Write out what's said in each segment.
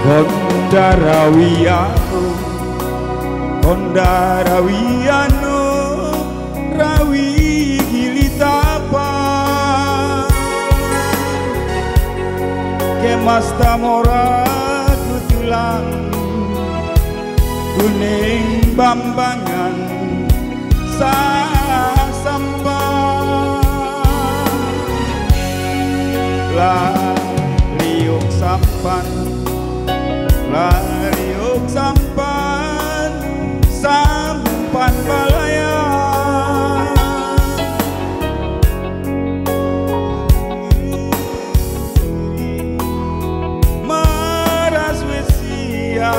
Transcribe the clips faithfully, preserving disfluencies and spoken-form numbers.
Kondarawiyano Kondarawiyano rawi gilitapa kemas tamora tutulang kuning bambangan sasampan lariuk sampan lariuk sampan sampan balaya maras wesia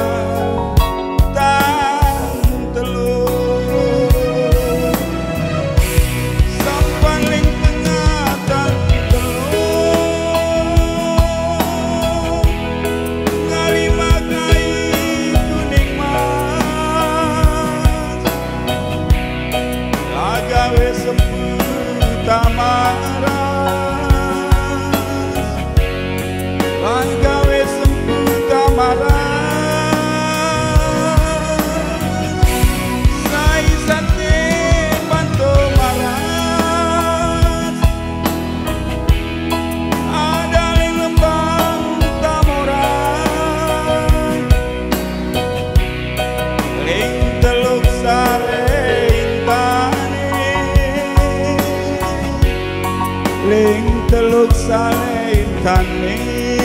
ling teluk sale intane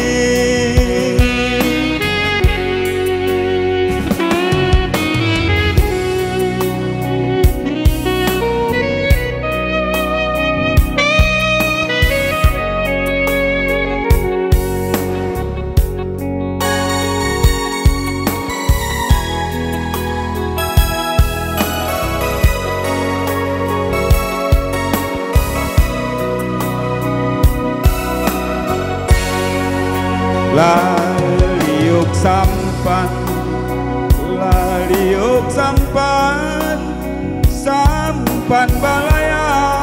laliuk sampan laliuk sampan sampan balaya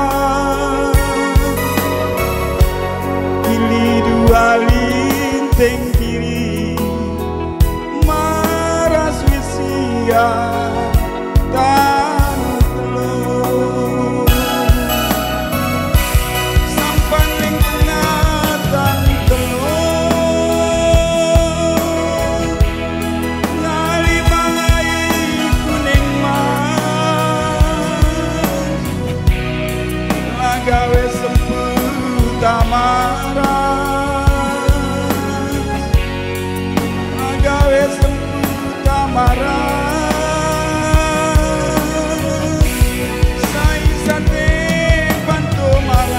kili dua linting kiri maras wisia gawe semput amaras gawe semput amaras sai sate bantu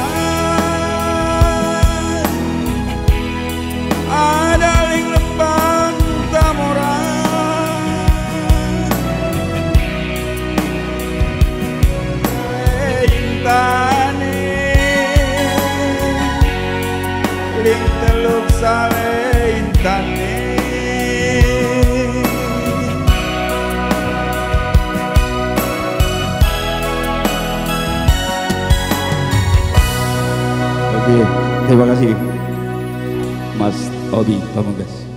maras ada ling lembang tamoras intan ling teluk sale intane Oke, terima kasih Mas Obi Pamungkas.